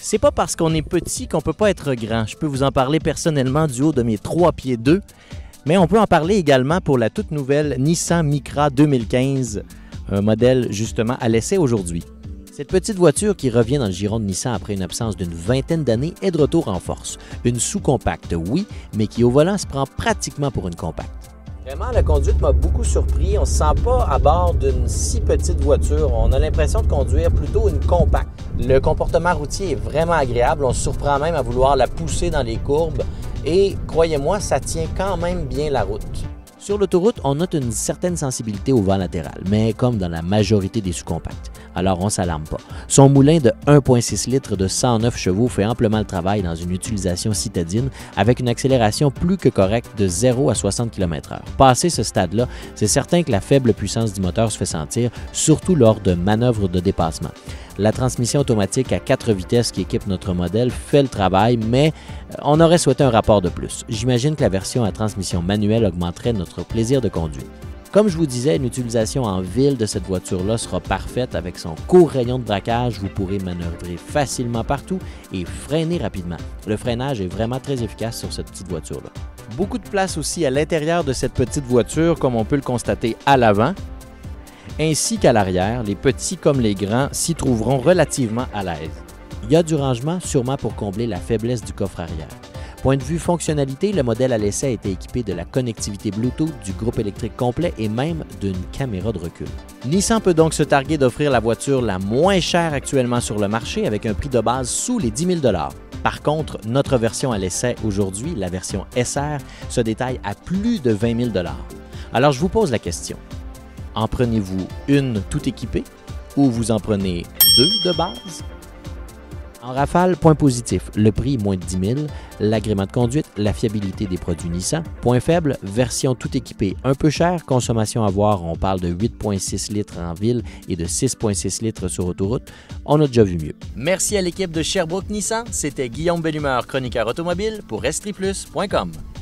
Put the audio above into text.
C'est pas parce qu'on est petit qu'on peut pas être grand. Je peux vous en parler personnellement du haut de mes 3 pieds 2, mais on peut en parler également pour la toute nouvelle Nissan Micra 2015, un modèle justement à l'essai aujourd'hui. Cette petite voiture qui revient dans le giron de Nissan après une absence d'une vingtaine d'années est de retour en force. Une sous-compacte, oui, mais qui au volant se prend pratiquement pour une compacte. Vraiment, la conduite m'a beaucoup surpris. On ne se sent pas à bord d'une si petite voiture. On a l'impression de conduire plutôt une compacte. Le comportement routier est vraiment agréable. On se surprend même à vouloir la pousser dans les courbes. Et croyez-moi, ça tient quand même bien la route. Sur l'autoroute, on note une certaine sensibilité au vent latéral, mais comme dans la majorité des sous-compacts. Alors on ne s'alarme pas. Son moulin de 1,6 litres de 109 chevaux fait amplement le travail dans une utilisation citadine avec une accélération plus que correcte de 0 à 60 km/h. Passé ce stade-là, c'est certain que la faible puissance du moteur se fait sentir, surtout lors de manœuvres de dépassement. La transmission automatique à 4 vitesses qui équipe notre modèle fait le travail, mais on aurait souhaité un rapport de plus. J'imagine que la version à transmission manuelle augmenterait notre plaisir de conduire. Comme je vous disais, une utilisation en ville de cette voiture-là sera parfaite. Avec son court rayon de braquage, vous pourrez manœuvrer facilement partout et freiner rapidement. Le freinage est vraiment très efficace sur cette petite voiture-là. Beaucoup de place aussi à l'intérieur de cette petite voiture, comme on peut le constater à l'avant, ainsi qu'à l'arrière. Les petits comme les grands s'y trouveront relativement à l'aise. Il y a du rangement, sûrement pour combler la faiblesse du coffre arrière. Point de vue fonctionnalité, le modèle à l'essai a été équipé de la connectivité Bluetooth, du groupe électrique complet et même d'une caméra de recul. Nissan peut donc se targuer d'offrir la voiture la moins chère actuellement sur le marché avec un prix de base sous les 10 000 $. Par contre, notre version à l'essai aujourd'hui, la version SR, se détaille à plus de 20 000 $. Alors je vous pose la question, en prenez-vous une tout équipée ou vous en prenez deux de base? En rafale, point positif, le prix moins de 10 000, l'agrément de conduite, la fiabilité des produits Nissan. Point faible, version tout équipée un peu chère, consommation à voir, on parle de 8,6 litres en ville et de 6,6 litres sur autoroute. On a déjà vu mieux. Merci à l'équipe de Sherbrooke Nissan, c'était Guillaume Bellumeur, chroniqueur automobile pour estriplus.com.